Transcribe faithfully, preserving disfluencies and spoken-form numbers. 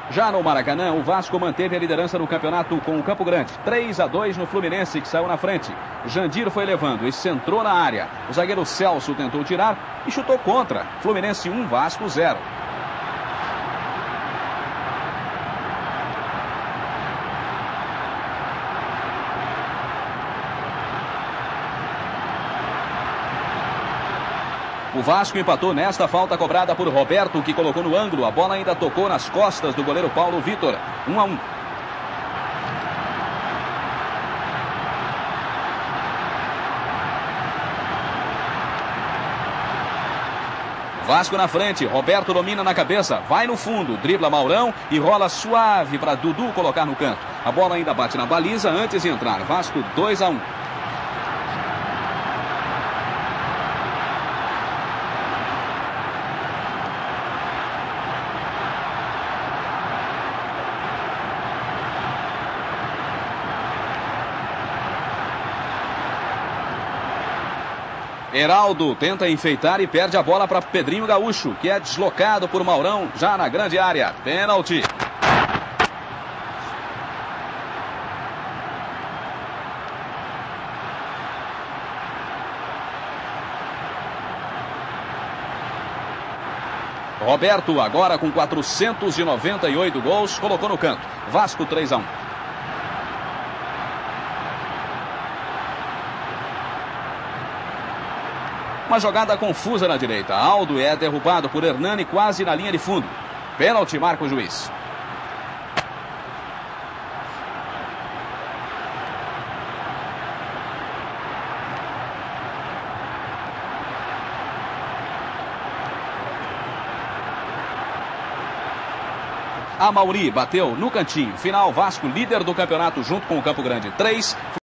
Já no Maracanã, o Vasco manteve a liderança no campeonato com o Campo Grande. três a dois no Fluminense, que saiu na frente. Jandir foi levando e centrou na área. O zagueiro Celso tentou tirar e chutou contra. Fluminense um, Vasco zero. O Vasco empatou nesta falta cobrada por Roberto, que colocou no ângulo. A bola ainda tocou nas costas do goleiro Paulo Vitor. um a um. Vasco na frente, Roberto domina na cabeça, vai no fundo, dribla Maurão e rola suave para Dudu colocar no canto. A bola ainda bate na baliza antes de entrar. Vasco dois a um. Heraldo tenta enfeitar e perde a bola para Pedrinho Gaúcho, que é deslocado por Maurão já na grande área. Pênalti. Roberto, agora com quatrocentos e noventa e oito gols, colocou no canto. Vasco três a um. Uma jogada confusa na direita. Aldo é derrubado por Hernani quase na linha de fundo. Pênalti, marca o juiz. Amauri bateu no cantinho. Final, Vasco líder do campeonato junto com o Campo Grande. três.